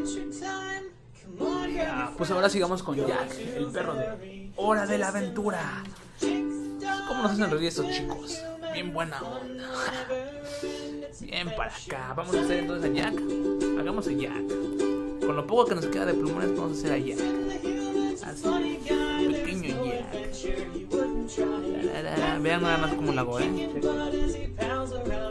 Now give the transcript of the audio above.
Ya, pues ahora sigamos con Jack, el perro de Hora de la Aventura. ¿Cómo nos hacen reír estos chicos? Bien buena onda. Bien para acá. Vamos a hacer entonces a Jack. Hagamos a Jack. Con lo poco que nos queda de plumones vamos a hacer a Jack. Así, pequeño Jack. Vean nada más cómo lo hago,